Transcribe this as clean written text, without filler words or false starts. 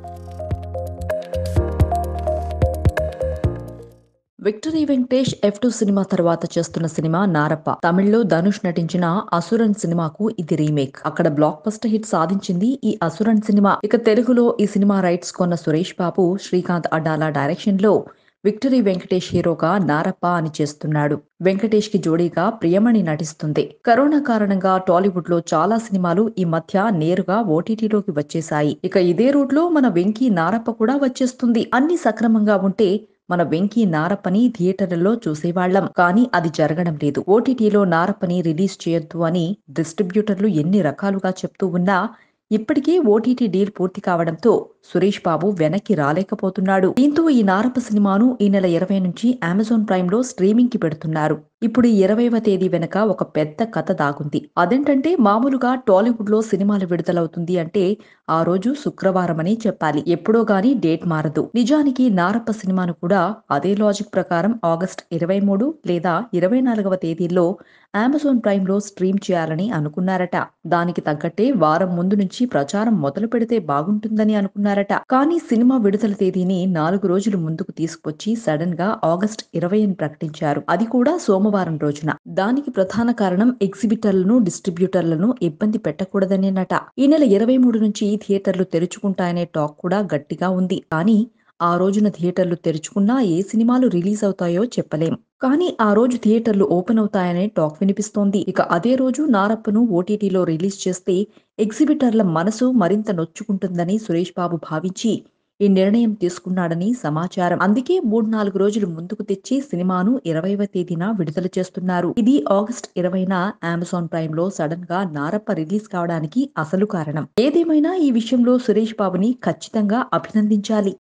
Victory Venkatesh F2 cinema తర్వాత చేస్తున్న cinema Narappa. తమిళ్లో ధనుష్ నటించిన అసురన్ సినిమాకు ఇది రీమేక్. అక్కడ బ్లాక్ బస్టర్ హిట్ సాధించింది ఈ అసురన్ సినిమా. ఇక తెలుగులో ఈ సినిమా రైట్స్ కొన్న సురేష్ బాబు, శ్రీకాంత్ అడ్డాల డైరెక్షన్ లో విక్టరీ వెంకటేష్ హీరోగా నారప్ప అని చేస్తున్నాడు. వెంకటేష్ కి జోడీగా ప్రియమణి నటిస్తుంది. కరోనా కారణంగా టాలీవుడ్ లో చాలా సినిమాలు ఈ మధ్య నేరుగా ఓటీటీలోకి వచ్చేశాయి. ఇక ఇదే రూట్ లో మన వెంకీ నారప్ప కూడా వచ్చేస్తుంది. అన్ని సక్రమంగా ఉంటే మన వెంకీ నారప్పని థియేటర్లలో చూసేవాళ్లం. కానీ అది జరగడం లేదు. ఓటీటీలో నారప్పని రిలీజ్ చేయొద్దు అని డిస్ట్రిబ్యూటర్లు ఎన్ని రకాలుగా చెప్తూ ఉన్నా ఇప్పటికే ఓటీటీ డీల్ పూర్తి కావడంతో సురేష్ బాబు వెనక్కి రాలేకపోతున్నాడు. దీంతో ఈ నారప్ప సినిమాను ఈ నెల 20 నుంచి అమెజాన్ ప్రైమ్ లో స్ట్రీమింగ్ కి పెడుతున్నారు. ఇప్పుడు ఈ 20వ తేదీ వెనక ఒక పెద్ద కథ దాగుంది. అదేంటంటే మామూలుగా టాలీవుడ్ లో సినిమాలు విడుదలవుతుంది అంటే ఆ రోజు శుక్రవారం అని చెప్పాలి. ఎప్పుడో గానీ డేట్ మారదు. నిజానికి నారప్ప సినిమాను కూడా అదే లాజిక్ ప్రకారం ఆగస్టు 23 లేదా 24వ తేదీల్లో అమెజాన్ ప్రైమ్ లో స్ట్రీమ్ చేయాలని అనుకున్నారట. దానికి తగ్గట్టే వారం ముందు నుంచి ప్రచారం మొదలు పెడితే బాగుంటుందని అనుకున్నారట. కానీ సినిమా విడుదల తేదీని 4 రోజులు ముందుకు తీసుకొచ్చి సడన్ గా ఆగస్టు 20 అని ప్రకటించారు. అది కూడా సోమవారం రోజున. దానికి ప్రధాన కారణం ఎగ్జిబిటర్లను, డిస్ట్రిబ్యూటర్లను ఇబ్బంది పెట్టకూడదనేనట. ఈ నెల 23 నుంచి థియేటర్లు తెరుచుకుంటాయనే టాక్ కూడా గట్టిగా ఉంది. కానీ ఆ రోజున థియేటర్లు తెరుచుకున్నా ఏ సినిమాలు రిలీజ్ అవుతాయో చెప్పలేం. కానీ ఆ రోజు థియేటర్లు ఓపెన్ అవుతాయనే టాక్ వినిపిస్తోంది. ఇక అదే రోజు నారప్పను ఓటీటీలో రిలీజ్ చేస్తే ఎగ్జిబిటర్ల మనసు మరింత నొచ్చుకుంటుందని సురేష్ బాబు భావించి ఈ నిర్ణయం తీసుకున్నాడని సమాచారం. అందుకే 3-4 రోజులు ముందుకు తెచ్చి సినిమాను 20వ తేదీన విడుదల చేస్తున్నారు. ఇది ఆగస్టు 20న అమెజాన్ ప్రైమ్ లో సడన్ గా నారప్ప రిలీజ్ కావడానికి అసలు కారణం. ఏదేమైనా ఈ విషయంలో సురేష్ బాబుని ఖచ్చితంగా అభినందించాలి.